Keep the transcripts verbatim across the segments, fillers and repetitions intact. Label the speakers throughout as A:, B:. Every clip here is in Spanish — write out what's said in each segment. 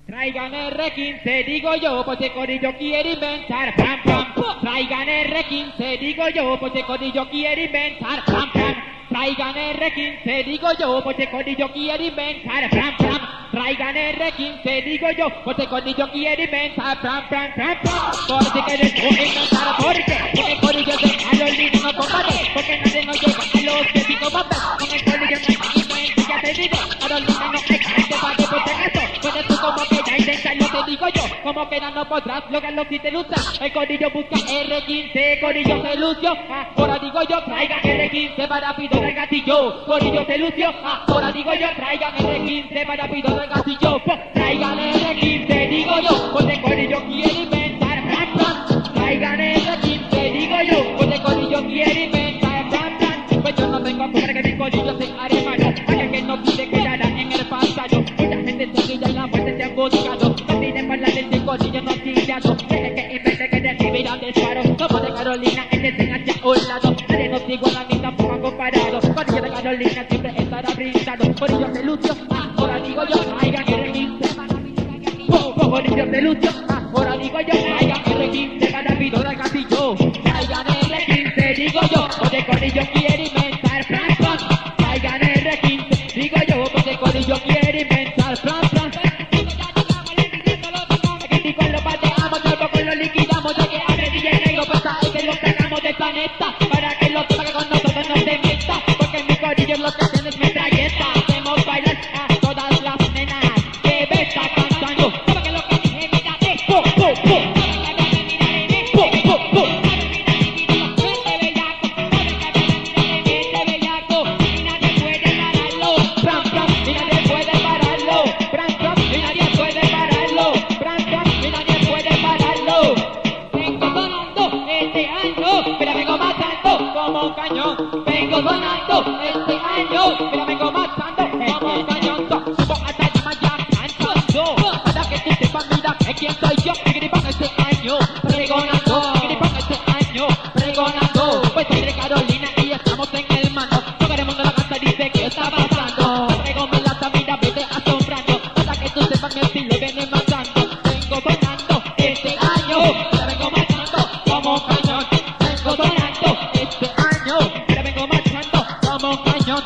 A: Traigan R quince, digo yo, porque Corillo quiere inventar, pam, pam. Traigan R quince, digo yo, porque Corillo quiere inventar, pam, pam. Traigan R quince, digo yo, porque Corillo quiere inventar, pam, pam. Traigan R quince, digo yo, porque Corillo quiere inventar, pam, pam, pam, pam. Porque quieres inventar, porque, porque Corillo de a los niños no combate, porque nadie nos llega a los que digo bombas, con el Corillo no hay invento, ya te digo, a los niños no hay gente para que por si acaso, puedes tú como que ya intentarlo, te digo yo, como que no podrás lograrlo si te luchas, el Corillo busca R quince, Corillo se lució, ahora digo yo, traigan R quince para rápido del gatillo, Corillo se lució, ahora digo yo, traigan R quince para rápido del gatillo, traigan R quince, digo yo, porque Corillo quiere inventar, plan, plan, traigan R quince, digo yo, porque Corillo quiere inventar, plan, plan, pues yo no tengo para que mi Corillo se aremano, para que no pide quedará en el pasado, mucha gente seguida y la muerte se han buscado, no piden para la leche, Corillo no tirado, deje que invente que recibirá disparo, como de Carolina, este se hacia un lado, nadie nos iguala ni tampoco han comparado, Corillo de Carolina siempre estará brindado, Corillo de Lucio, ahora digo yo, traigan R quince, Corillo de Lucio, ahora digo yo, traigan R quince, para rápido del gatillo, traigan R quince, digo yo, porque Corillo quiere inventar, plan, plan, traigan R quince, digo yo, porque Corillo quiere inventar, plan, plan, ya que abre D J Negro, pasa es que lo sacamos del planeta, para que lo sepa que con nosotros no se meta, porque mi Corillo lo que tiene es metralleta, hacemos bailar a todas las nenas, que me está cantando, porque lo que dije, mira, es po, po, po, po, po, po, este bellaco, este bellaco, y nadie puede pararlo, pram, pram, y nadie puede pararlo, pram, pram, y nadie puede pararlo, pram, pram, y nadie puede pararlo. Vengo sonando este año, pero vengo matando como un cañón. Vengo sonando este año, pero vengo matando como un cañón. Subo hasta encima ya cantando, para que tú sepas, mira, es quién soy yo. Gripón este año, pregonando, gripón este año, pregonando. Pues soy de Carolina y estamos en el mando. Todo el mundo la casa dice que está pasando. Traigo mi lata, mira, vete asombrando, para que tú sepas mi estilo viene matando. Vengo sonando este año, pero vengo matando como un cañón. Vengo sonando este año, pero vengo matando como un cañón.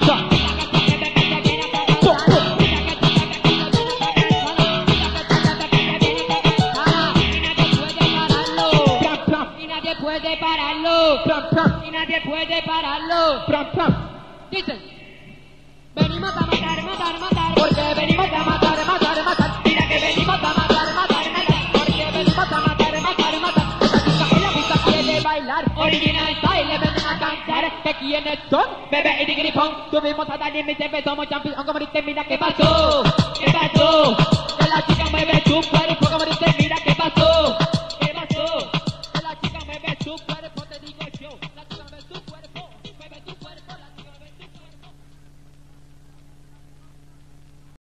A: Y nadie puede pararlo, y nadie puede pararlo. Dicen, venimos a matar, matar, matar, porque venimos a matar, matar, matar. Mira que venimos a matar, matar, matar, porque venimos a matar, matar, matar. Esta chica en la pista quiere bailar, original style, le vienen a cantar. ¿Que quiénes son? Bebé y gripón. Subimos a dar límite, empezamos champion, como dice, mira qué pasó, qué pasó. Que la chica mueve su cuerpo, como dice, mira qué pasó, qué pasó. Que la chica mueve su cuerpo, te digo yo.